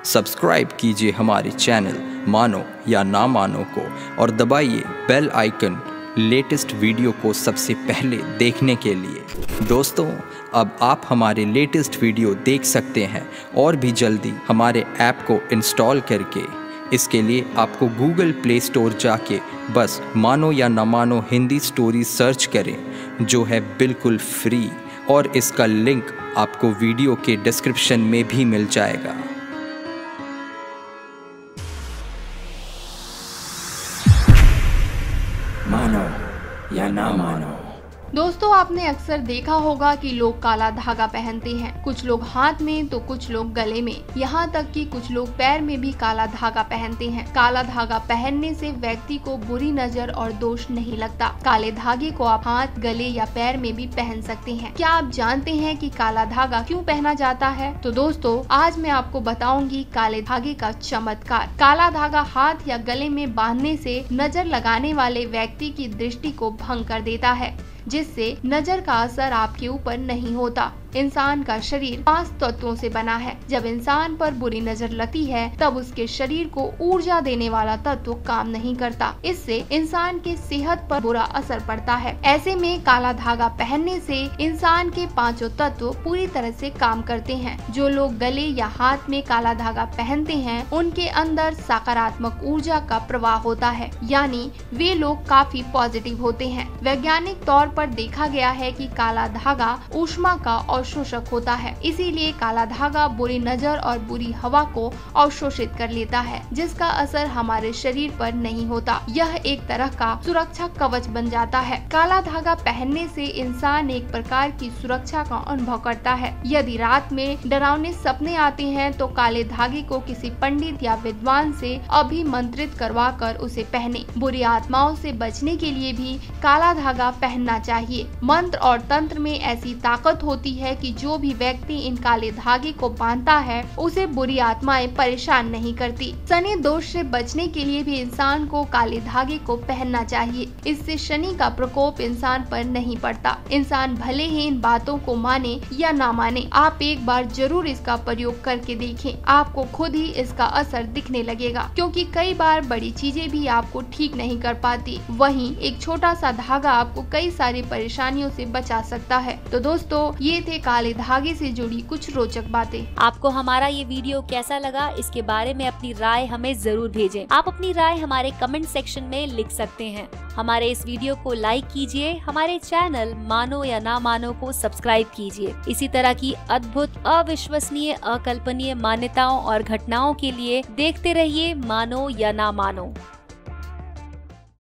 Subscribe कीजिए हमारे channel मानो या ना मानो को और दबाइए बेल आइकन लेटेस्ट वीडियो को सबसे पहले देखने के लिए। दोस्तों, अब आप हमारे लेटेस्ट वीडियो देख सकते हैं और भी जल्दी हमारे ऐप को इंस्टॉल करके। इसके लिए आपको गूगल प्ले स्टोर जाके बस मानो या ना मानो हिंदी स्टोरी सर्च करें, जो है बिल्कुल फ्री, और इसका लिंक आपको वीडियो के डिस्क्रिप्शन में भी मिल जाएगा। मानो या ना मानो। दोस्तों, आपने अक्सर देखा होगा कि लोग काला धागा पहनते हैं। कुछ लोग हाथ में तो कुछ लोग गले में, यहाँ तक कि कुछ लोग पैर में भी काला धागा पहनते हैं। काला धागा पहनने से व्यक्ति को बुरी नजर और दोष नहीं लगता। काले धागे को आप हाथ, गले या पैर में भी पहन सकते हैं। क्या आप जानते हैं कि काला धागा क्यों पहना जाता है? तो दोस्तों, आज मैं आपको बताऊंगी काले धागे का चमत्कार। काला धागा हाथ या गले में बांधने से नजर लगाने वाले व्यक्ति की दृष्टि को भंग कर देता है, जिससे नजर का असर आपके ऊपर नहीं होता। इंसान का शरीर 5 तत्वों से बना है। जब इंसान पर बुरी नजर लगती है तब उसके शरीर को ऊर्जा देने वाला तत्व काम नहीं करता। इससे इंसान के सेहत पर बुरा असर पड़ता है। ऐसे में काला धागा पहनने से इंसान के 5 तत्व पूरी तरह से काम करते हैं। जो लोग गले या हाथ में काला धागा पहनते हैं उनके अंदर सकारात्मक ऊर्जा का प्रवाह होता है, यानी वे लोग काफी पॉजिटिव होते हैं। वैज्ञानिक तौर पर देखा गया है कि काला धागा ऊष्मा का अवशोषक होता है, इसीलिए काला धागा बुरी नजर और बुरी हवा को अवशोषित कर लेता है, जिसका असर हमारे शरीर पर नहीं होता। यह एक तरह का सुरक्षा कवच बन जाता है। काला धागा पहनने से इंसान एक प्रकार की सुरक्षा का अनुभव करता है। यदि रात में डरावने सपने आते हैं तो काले धागे को किसी पंडित या विद्वान से अभिमंत्रित करवा कर उसे पहने। बुरी आत्माओं से बचने के लिए भी काला धागा पहनना चाहिए। मंत्र और तंत्र में ऐसी ताकत होती है कि जो भी व्यक्ति इन काले धागे को बांधता है उसे बुरी आत्माएं परेशान नहीं करती। शनि दोष से बचने के लिए भी इंसान को काले धागे को पहनना चाहिए। इससे शनि का प्रकोप इंसान पर नहीं पड़ता। इंसान भले ही इन बातों को माने या ना माने, आप एक बार जरूर इसका प्रयोग करके देखें। आपको खुद ही इसका असर दिखने लगेगा, क्योंकि कई बार बड़ी चीजें भी आपको ठीक नहीं कर पाती। वहीं एक छोटा सा धागा आपको कई सारी परेशानियों से बचा सकता है। तो दोस्तों, ये थे काले धागे से जुड़ी कुछ रोचक बातें। आपको हमारा ये वीडियो कैसा लगा, इसके बारे में अपनी राय हमें जरूर भेजें। आप अपनी राय हमारे कमेंट सेक्शन में लिख सकते हैं। हमारे इस वीडियो को लाइक कीजिए, हमारे चैनल मानो या ना मानो को सब्सक्राइब कीजिए। इसी तरह की अद्भुत, अविश्वसनीय, अकल्पनीय मान्यताओं और घटनाओं के लिए देखते रहिए मानो या ना मानो।